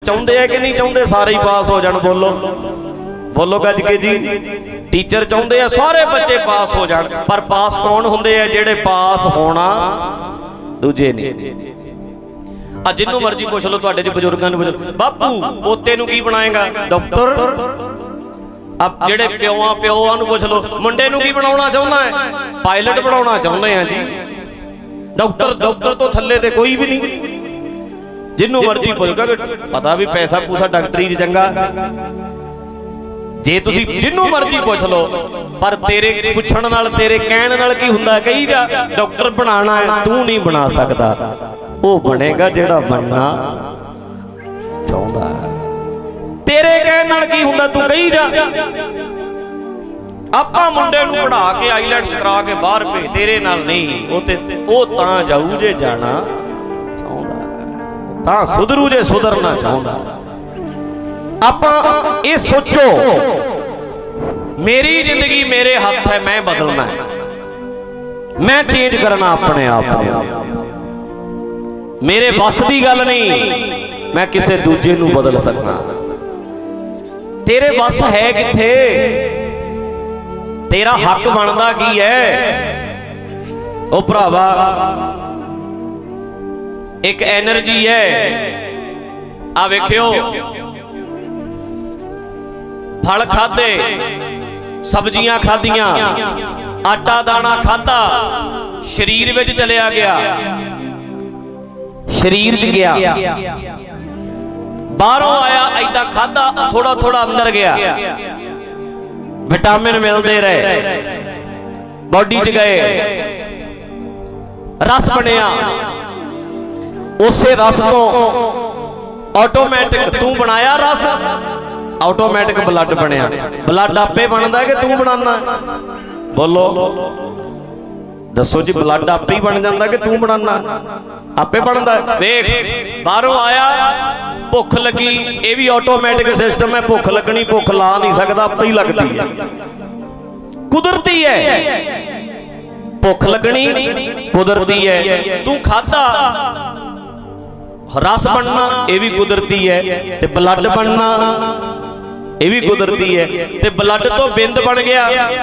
चाहते हैं कि नहीं चाहते सारे ही पास हो जान? बोलो बोलो गज के जी। टीचर चाहते हैं सारे बच्चे पास हो जान, पर पास कौन होंदे है? जेड़े पास होना दूजे नहीं। जिन्हों मर्जी पुछ लो, तुहाडे च बजुर्गां नूं पुछ, बापू पोते नूं की बनाएगा? डॉक्टर। अब जेड़े प्योआं नूं पुछ लो, मुंडे नूं की बनाउणा चाहुंदा है? पायलट बनाउणा चाहुंदे हैं जी। डॉक्टर डॉक्टर तो थल्ले ते कोई भी नहीं। जिन्हों मर्जी पुछ लो, पता भी पैसा पूसा डॉक्टरी चंगा जे तुसी जिन्हों मर्जी पुछ लो, पर तेरे पुछण नाल तेरे कहण नाल की हुंदा? कही जा डॉक्टर बनाना है, तू नहीं बना सकदा, वो बनेगा जेड़ा बनना चाहुंदा है। तेरे कहण नाल की हुंदा? तू कही जा आपां मुंडे नूं पढ़ा के आईलैट्स करा के बाहर भेज, तेरे नाल नहीं। वो तां जाऊ जे जाना चाहुंदा, तां सुधरू जे सुधरना चाहुंदा। आपां ये सोचो, मेरी जिंदगी मेरे हाथ है, मैं बदलना है, मैं चेंज करना अपने आप को। मेरे बस की गल नहीं, मैं किसी दूजे नूं बदल सकता। तेरे बस है किथे? तेरा हक बनता की है? ओ भरावा, एक एनर्जी है। आ वेखियो, फल खादे, सब्जियां खादियां, आटा दाना खादा, शरीर विच चलिया गया, शरीर च गया, बाहरों आया, ऐदा खादा, थोड़ा थोड़ा अंदर गया, विटामिन मिलते रहे, बॉडी च गए, रस बनिया, उसे रस तो ऑटोमैटिक तू बनाया रस, ऑटोमैटिक ब्लड बनया। ब्लड आपे बनता है कि तू बनाना? बोलो दसो जी, ब्लड आपे ही बन जाता कि तू बनाना? आपे बनता है। वेख, बाहरों आया, भुख लगी, ये भी ऑटोमैटिक सिस्टम है। भुख लगनी, भुख ला नहीं सकता, आपे ही लगती है, कुदरती है। भुख लगनी कुदरती है। तू खादा, रस बनना ये भी कुदरती है, ते ब्लड बनना ये भी कुदरती है। ते ब्लड तो बिंद बन गया,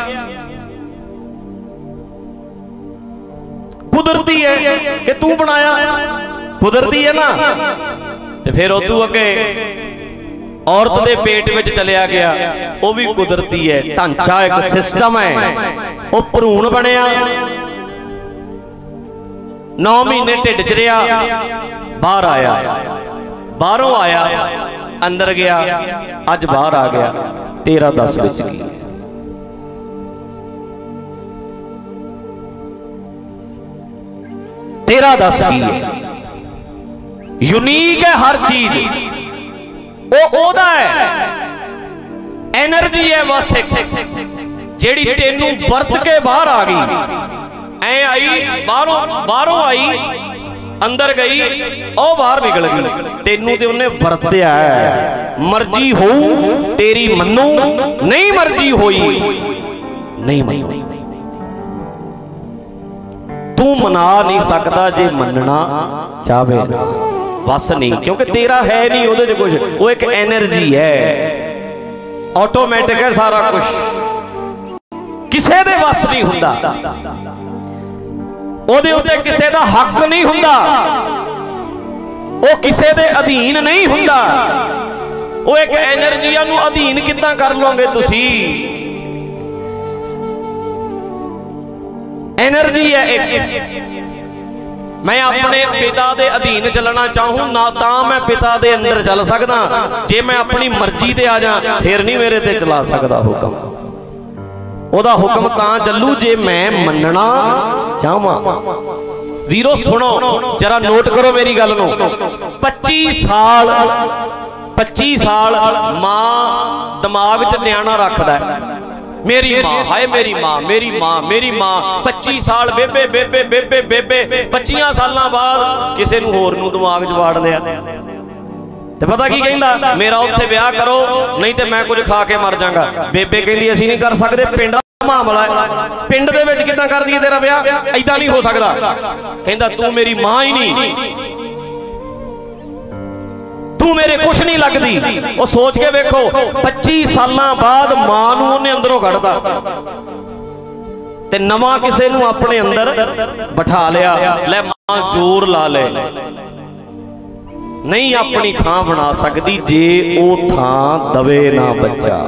कुदरती है कि तू बनाया? कुदरती है ना। ते फिर उदू अगे औरत दे पेट विच चलिया गया, वो भी कुदरती है। ढांचा एक सिस्टम है। वो भरूण बनया, 9 महीने ढिड च रहा, बाहर आया, बाहरों आया, अंदर गया, अज बाहर आ गया। 13-10 विच की 13-10 की है। यूनीक है हर चीज, वो ओदा है, एनर्जी है बस एक, जेड़ी तेनू वरत के बाहर आ गई। ऐ आई, बाहरों आई, अंदर गई, ओ बाहर निकल गई। तेनू ते उन्हें वरत्या है। मर्जी हो तेरी मन्नू, नहीं मर्जी होई नहीं मन्नू। तू मना नहीं सकता जे मनना चाहे, बस नहीं, क्योंकि तेरा है नहीं उहदे च कुछ। वो एक एनर्जी है, ऑटोमैटिक है सारा कुछ, किसे दे बस नहीं हुंदा, ओदे उत्ते किसे दा हक नहीं हुंदा, वो किसे दे अधीन नहीं हुंदा। वो एक एनर्जी नूं अधीन किद्दां कर लोगे तुसी? एनर्जी है एक। मैं अपने पिता दे अधीन चलना चाहूं ना, तां मैं पिता दे अंदर चल सकदा। जे मैं अपनी मर्जी ते आ जा, फिर नहीं मेरे ते चला सकदा हुक्म। ओदा हुक्म तां चलू जे मैं मनना चाहवां। वीरो सुनो जरा, नोट करो मेरी गल नूं। 25 साल मां दिमाग च न्याणा रखदा है, मेरी मां, हाय मेरी मां, मेरी मां, मेरी मां। 25 साल बेबे बेबे बेबे बेबे, 25 सालां बाद किसी नूं होर नूं दिमाग च वाड़ लिया। ते पता की कहंदा, मेरा उत्थे ब्याह करो नहीं ते मैं कुछ खा के मर जांगा। बेबे कहंदी असीं नहीं कर सकदे, पिंड दा मामला है, पिंड दे विच किदां कर दईए तेरा ब्याह? ऐदां नहीं हो सकदा। कहंदा तू मेरी मां ही नहीं, तू तू मेरे कुछ नहीं लगती। वो सोच के वेखो 25 साल बाद मां नूं उन्हें अंदरों कढ़दा ते नवां किसे नूं अपने अंदर बिठा लिया। ले मां जोर ला ले, नहीं अपनी थां बना सकती जे वो थां दवे ना बच्चा।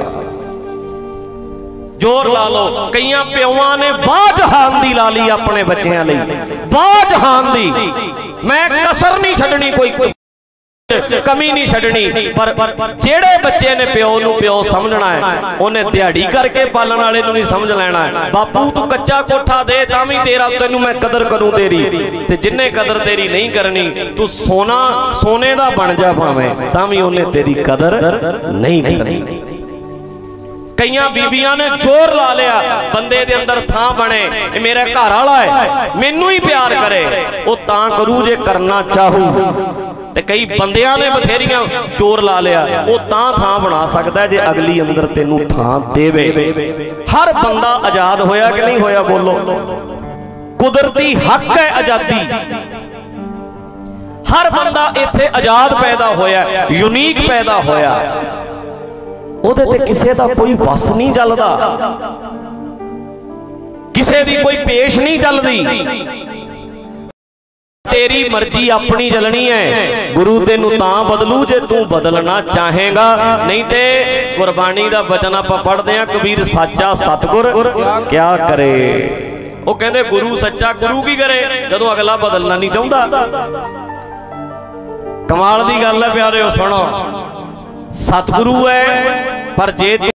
जोर ला लो। कई प्योआं ने बाह जहान दी ला ली अपने बच्चों लई, बाह जहान दी। मैं कसर नहीं छड्डनी, कोई कमी नहीं छड्डनी, पर जेड़े बच्चे ने प्यो नूं प्यो समझना है उन्हें दिहाड़ी करके पालन वाले नूं नहीं समझ लेना है। बापू तू कच्चा कोठा दे तां भी तेरा तैनूं मैं कदर करूं तेरी, ते जिन्ने कदर तेरी नहीं करनी तू सोना सोने दा बन जा भावें तां भी उन्हें तेरी कदर नहीं करनी। कई बीबियां ने जोर ला लिया बंदे दे अंदर थां बने, मेरा घर वाला है मैनू ही प्यार करे, वो तां करू जे करना चाहू। ते कई बंदियां ने बथेरियां जोर ला लिया, वो तां थां बना सकता है जे अगली अंदर तेनू थां देवे। हर बंदा आजाद होया कि नहीं होया? बोलो। कुदरती हक है आजादी। हर बंदा इत्थे आजाद पैदा होया, यूनीक पैदा होया। ओदे ते किसे दा कोई बस नहीं चलदा, किसे दी कोई पेश नहीं चलदी। तेरी मर्जी अपनी चलनी है। गुरु तेनू तां बदलू जे तू बदलना चाहेगा, नहीं ते गुरबाणी दा वचन आपां पढ़दे आ, कबीर साचा सतगुर क्या करे। वो कहंदे गुरु सच्चा, गुरु की करे जदों अगला बदलना नहीं चाहुंदा। कमाल दी गल है प्यारे, सुनो। सतगुरु है पर जे